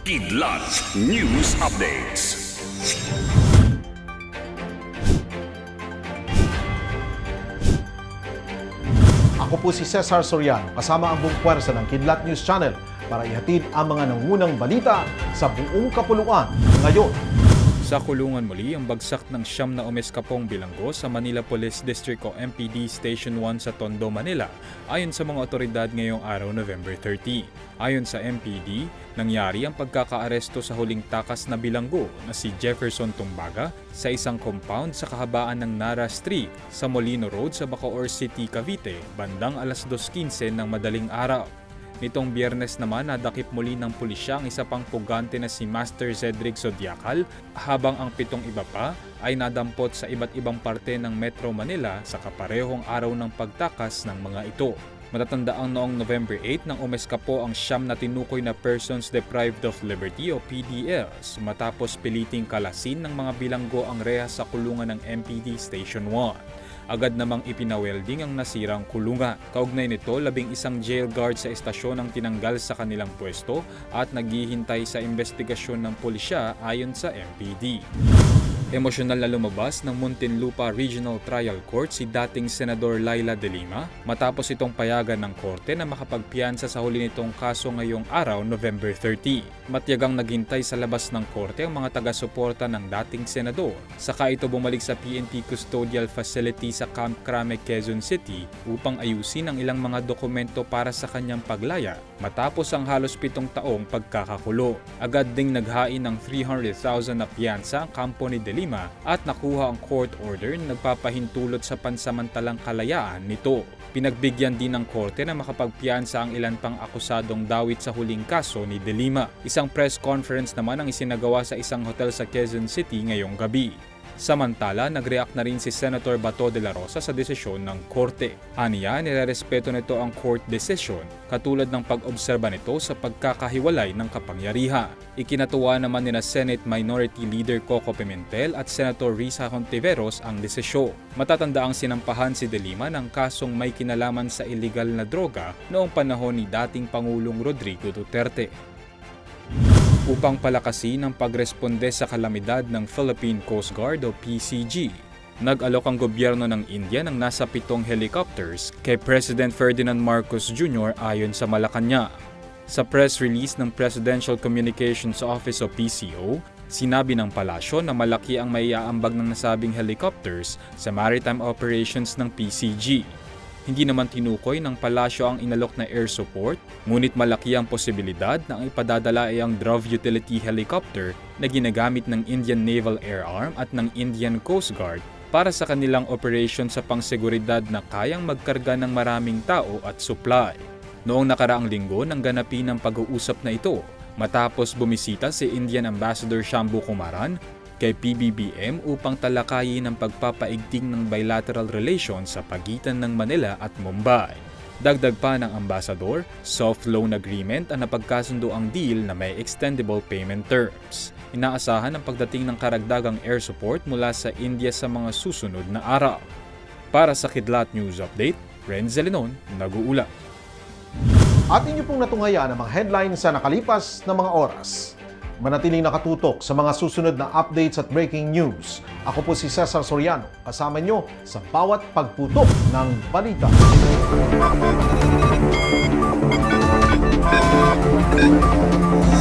Kidlat News Updates. Ako po si Cesar Soriano, kasama ang buong puwersa ng Kidlat News Channel para ihatid ang mga nangunang balita sa buong kapuluan ngayon. Sa kulungan muli ang bagsak ng 9 na umeskapong bilanggo sa Manila Police District o MPD Station 1 sa Tondo, Manila ayon sa mga otoridad ngayong araw November 30. Ayon sa MPD, nangyari ang pagkakaaresto sa huling takas na bilanggo na si Jefferson Tumbaga sa isang compound sa kahabaan ng Nara Street sa Molino Road sa Bacoor City, Cavite bandang alas 2:15 ng madaling araw. Nitong Biyernes naman nadakip muli ng pulisya ang isa pang pugante na si Master Cedric Zodiacal habang ang 7 iba pa ay nadampot sa iba't ibang parte ng Metro Manila sa kaparehong araw ng pagtakas ng mga ito. Matatandaang noong November 8 nang umeskapo ang 9 na tinukoy na Persons Deprived of Liberty o PDLs matapos piliting kalasin ng mga bilanggo ang rehas sa kulungan ng MPD Station 1. Agad namang ipinawelding ang nasirang kulungan. Kaugnay nito, 11 jail guard sa estasyon ang tinanggal sa kanilang pwesto at naghihintay sa investigasyon ng pulisya ayon sa MPD. Emosyonal na lumabas ng Muntinlupa Regional Trial Court si dating Senador Laila De Lima matapos itong payagan ng korte na makapagpiyansa sa huli nitong kaso ngayong araw November 30. Matyagang naghintay sa labas ng korte ang mga taga-suporta ng dating senador. Saka ito bumalik sa PNP Custodial Facility sa Camp Crame, Quezon City upang ayusin ang ilang mga dokumento para sa kanyang paglaya matapos ang halos 7 taong pagkakakulong. Agad ding naghain ng 300,000 na piyansa ang kampo ni De Lima at nakuha ang court order na nagpapahintulot sa pansamantalang kalayaan nito. Pinagbigyan din ng korte na makapagpiyansa ang ilan pang akusadong dawit sa huling kaso ni De Lima. Isang press conference naman ang isinagawa sa isang hotel sa Quezon City ngayong gabi. Samantala, nag-react na rin si Senator Bato de la Rosa sa desisyon ng korte. Aniya, nirerespeto nito ang court decision, katulad ng pag-obserba nito sa pagkakahiwalay ng kapangyarihan. Ikinatuwa naman nina Senate Minority Leader Coco Pimentel at Senator Risa Hontiveros ang desisyon. Matatandaang sinampahan si De Lima ng kasong may kinalaman sa illegal na droga noong panahon ni dating Pangulong Rodrigo Duterte. Upang palakasin ang pagresponde sa kalamidad ng Philippine Coast Guard o PCG, nag-alok ang gobyerno ng India ng nasa 7 helicopters kay President Ferdinand Marcos Jr. ayon sa Malacanang. Sa press release ng Presidential Communications Office o PCO, sinabi ng palasyo na malaki ang maiaambag ng nasabing helicopters sa maritime operations ng PCG. Hindi naman tinukoy ng palasyo ang inalok na air support, ngunit malaki ang posibilidad na ang ipadadala ay ang Drav Utility Helicopter na ginagamit ng Indian Naval Air Arm at ng Indian Coast Guard para sa kanilang operation sa pangseguridad na kayang magkarga ng maraming tao at supply. Noong nakaraang linggo nang ganapin ang pag-uusap na ito, matapos bumisita si Indian Ambassador Shambhu Kumaran kay PBBM upang talakayin ang pagpapaigting ng bilateral relations sa pagitan ng Manila at Mumbai. Dagdag pa ng ambasador, soft loan agreement ang napagkasundo ang deal na may extendable payment terms. Inaasahan ang pagdating ng karagdagang air support mula sa India sa mga susunod na araw. Para sa Kidlat News Update, Renz Zelenon, nag-uulat. At inyo pong natunghayan ang mga headlines sa nakalipas na mga oras. Manatiling nakatutok sa mga susunod na updates at breaking news. Ako po si Cesar Soriano, kasama nyo sa bawat pagputok ng balita.